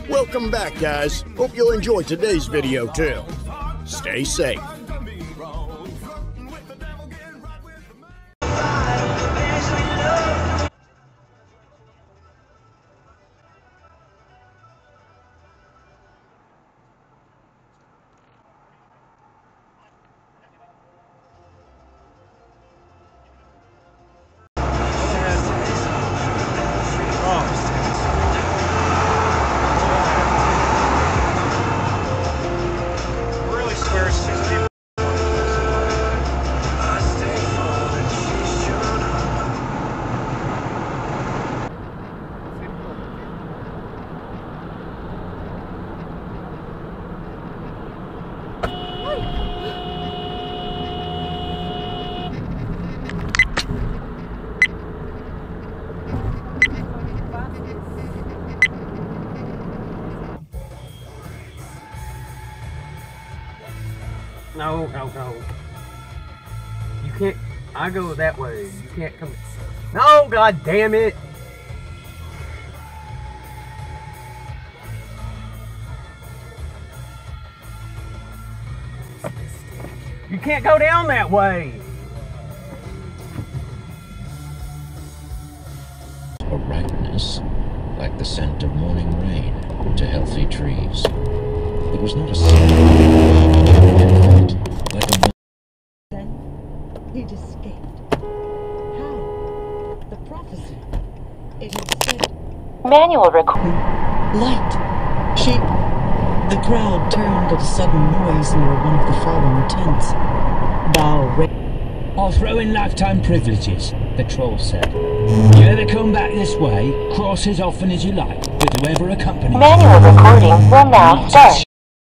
Welcome back, guys. Hope you'll enjoy today's video too. Stay safe. No, no, no. You can't. I go that way. You can't come. No, god damn it! You can't go down that way! A ripeness, like the scent of morning rain, to healthy trees. It was not a sin, like a... Then he'd escaped. How? The prophecy. It had said... Manual record. Light. She... The crowd turned at a sudden noise near one of the fallen tents. I'll throw in lifetime privileges, the troll said. You ever come back this way, cross as often as you like, with whoever accompanies you. Manual recording will now start.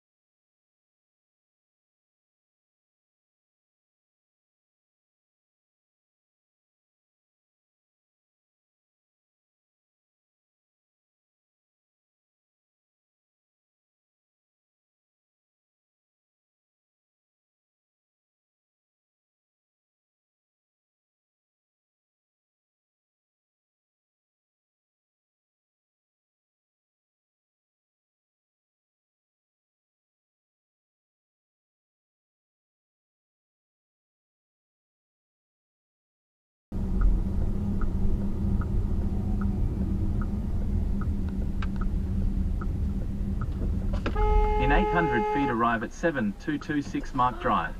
In 800 feet, arrive at 7226 Mark Drive.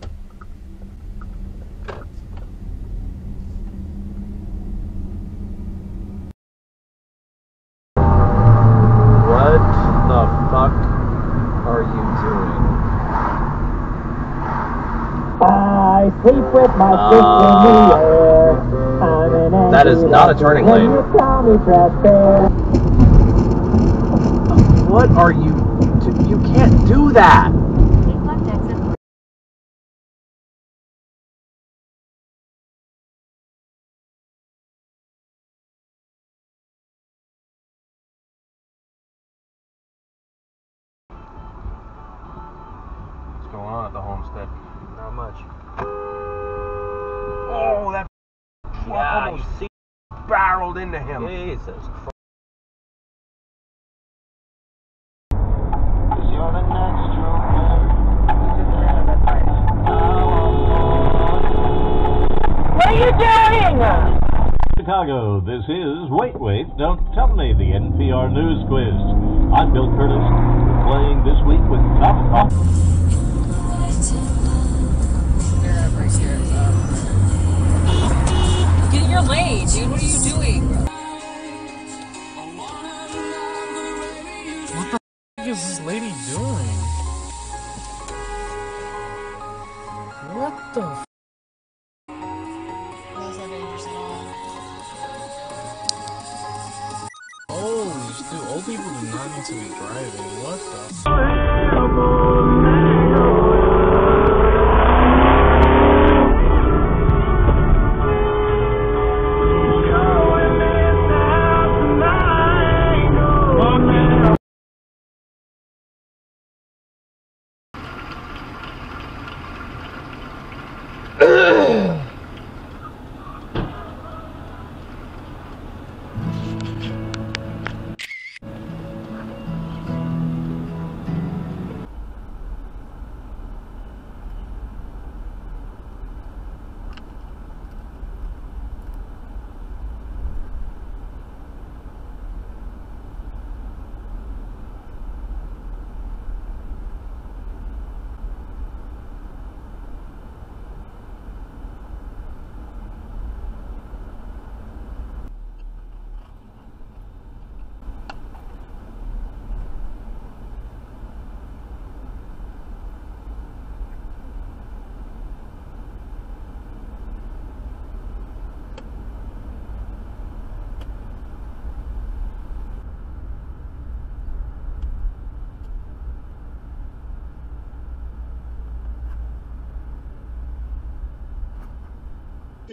What the fuck are you doing? I sleep with my fist in the air. I'm an That is not a turning lane. What are you... You can't do that! What's going on at the homestead? Not much. Oh, that Yeah, almost barreled into him. Jesus Christ. What are you doing? Chicago, this is Wait, Wait, Don't Tell Me, the NPR News Quiz. I'm Bill Curtis, playing this week with Top. Get in your lane, dude. What are you doing? What the f is this lady doing? What the f? That's not dangerous at all. Holy dude, old people do not need to be driving. What the f?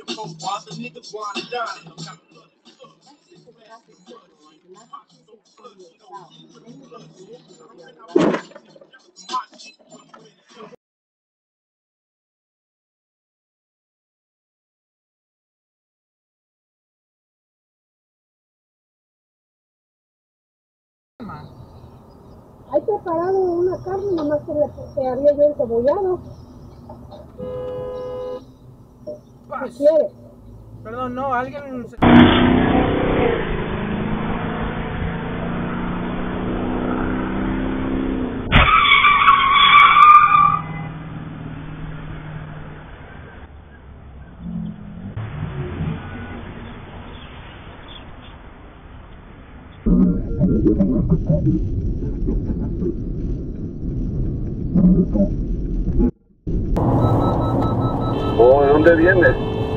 Hay preparado una carne, nomás que le haría yo encebollado. ¿Qué quieres? Perdón, no, alguien... ¿O de dónde vienes?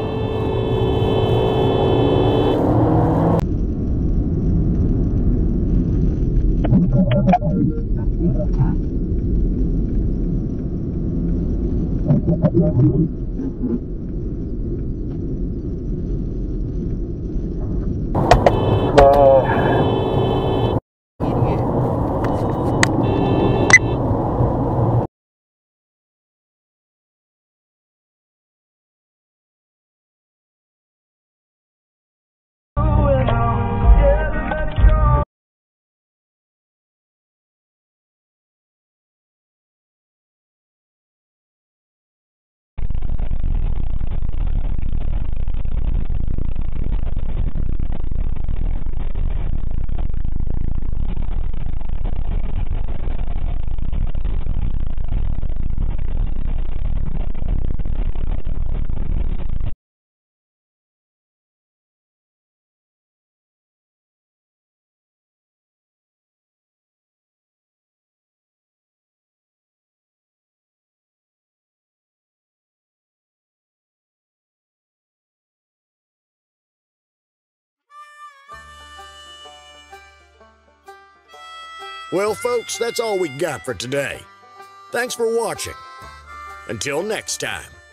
Well, folks, that's all we got for today. Thanks for watching. Until next time.